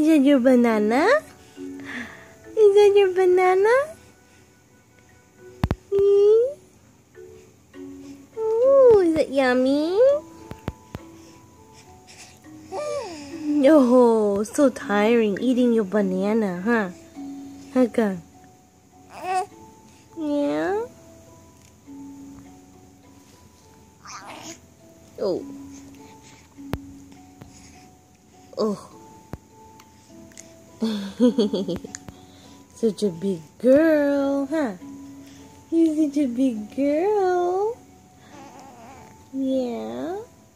that your banana? Is that your banana? Ooh, is it yummy? Oh, so tiring eating your banana, huh? Okay. Yeah? Oh. Oh. Such a big girl, huh? You're such a big girl. Yeah?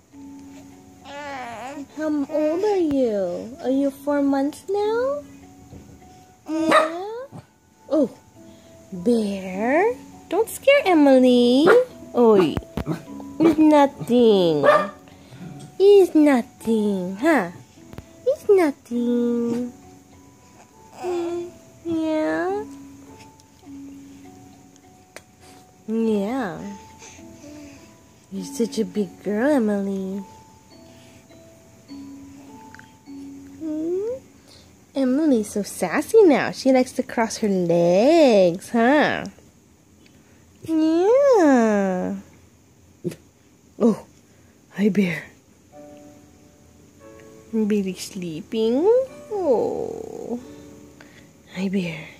How old are you? Are you 4 months now? Yeah? Oh, bear? Don't scare Emilee. Oh, it's nothing. It's nothing, huh? It's nothing. Yeah? Yeah. You're such a big girl, Emilee. Emilee's so sassy now. She likes to cross her legs, huh? Yeah. Oh, hi, bear. Baby sleeping. Oh, hi, bear.